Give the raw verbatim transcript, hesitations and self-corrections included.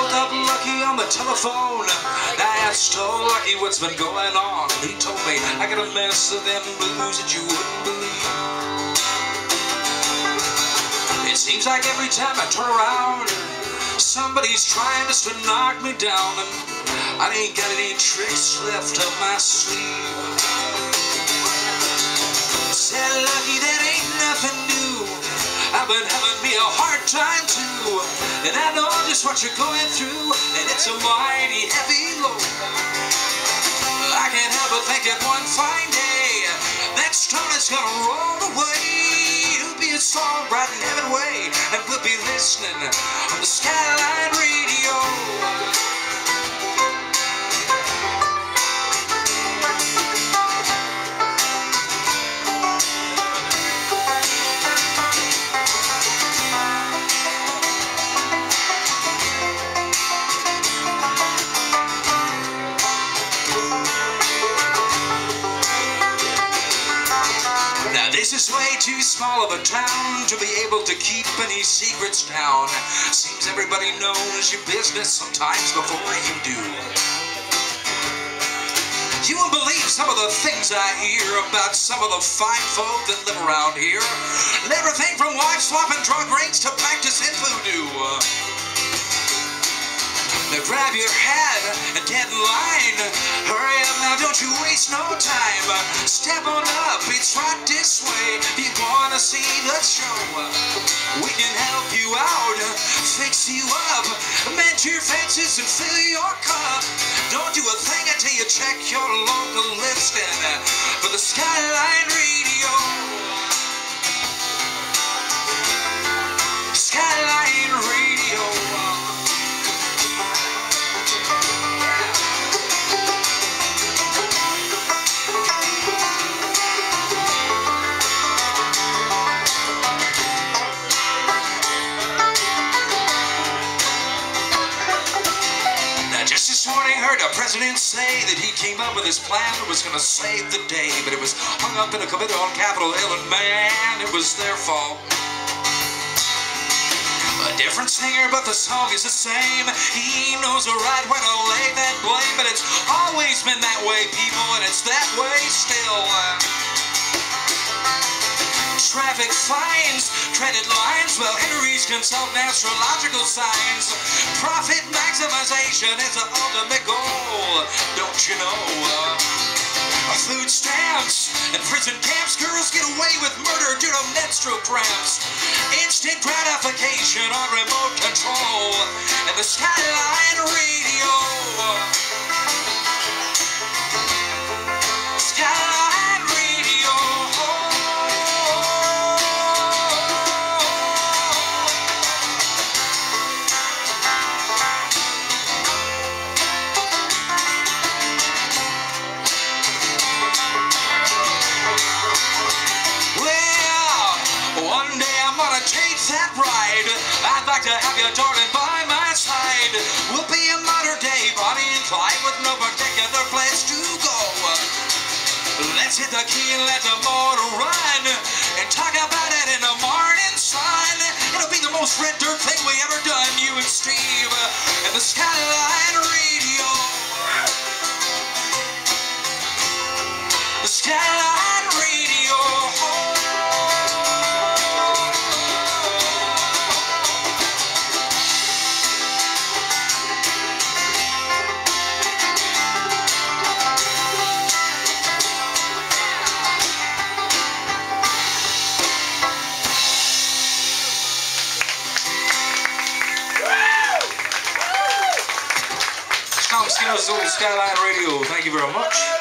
called up Lucky on the telephone. I asked old Lucky what's been going on. He told me I got a mess of them blues that you wouldn't believe. It seems like every time I turn around, somebody's trying just to knock me down, and I ain't got any tricks left up my sleeve. Said Lucky, that ain't nothing new. I've been having me a hard time too, and I know just what you're going through, and it's a mighty heavy load. I can't help but think that one fine day that stone is gonna roll away. It'll be a song right in heaven way, and we'll be listening on the Skyline Radio. This is way too small of a town to be able to keep any secrets down. Seems everybody knows your business sometimes before you do. You won't believe some of the things I hear about some of the fine folk that live around here. Everything from wife swapping drug rings to practicing voodoo. Now grab your hat and get in line. Hurry up now, don't you waste no time. Step on up, it's right this way. If you wanna see the show, we can help you out, fix you up, mend your fences and fill your cup. Don't do a thing until you check your local listing for the Skyline Radio. Skyline Radio. Just this morning, heard a president say that he came up with his plan that was going to save the day, but it was hung up in a committee on Capitol Hill, and man, it was their fault. A different singer, but the song is the same. He knows the right way to lay that blame, but it's always been that way, people, and it's that way still. Traffic fines, credit lines, well, Henry's consulting astrological signs. Profit maximization is the ultimate goal, don't you know? Uh, food stamps and prison camps, girls get away with murder due to menstrual cramps. Instant gratification on remote control, and the Skyline Radio. Skyline Radio. Take that ride. I'd like to have you, darling, by my side. We'll be a modern day Bonnie and Clyde with no particular place to go. Let's hit the key and let the motor run, and talk about it in the morning sun. It'll be the most red dirt thing we ever done, you and Steve, and the Skyline Radio. The Skyline Radio. Tom Skinner's old Skyline Radio. Thank you very much.